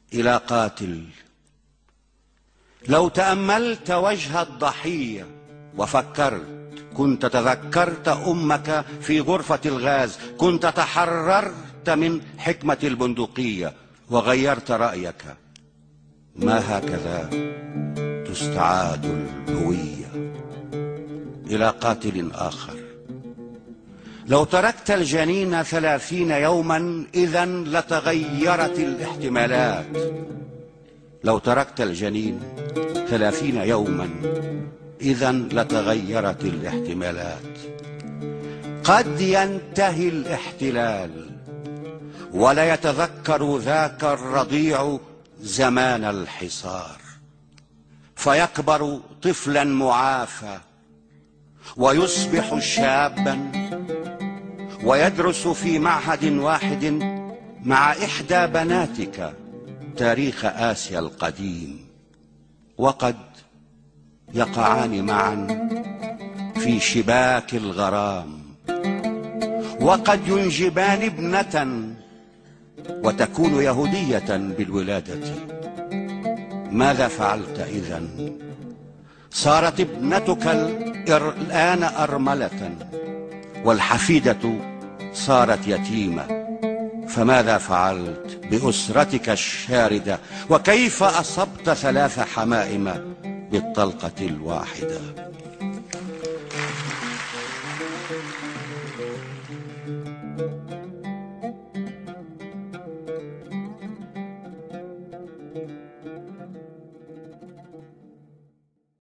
إلى قاتل: لو تأملت وجه الضحية وفكرت، كنت تذكرت أمك في غرفة الغاز، كنت تحررت من حكمة البندقية وغيرت رأيك. ما هكذا تستعاد الهوية. إلى قاتل آخر: لو تركت الجنين 30 يوما إذن لتغيرت الاحتمالات. لو تركت الجنين 30 يوما إذن لتغيرت الاحتمالات. قد ينتهي الاحتلال ولا يتذكر ذاك الرضيع زمان الحصار، فيكبر طفلا معافى ويصبح شابا ويدرس في معهد واحد مع إحدى بناتك تاريخ آسيا القديم، وقد يقعان معا في شباك الغرام، وقد ينجبان ابنة وتكون يهودية بالولادة. ماذا فعلت إذن؟ صارت ابنتك الآن أرملة والحفيدة صارت يتيمة. فماذا فعلت بأسرتك الشاردة؟ وكيف أصبت 3 حمائم بالطلقة الواحدة؟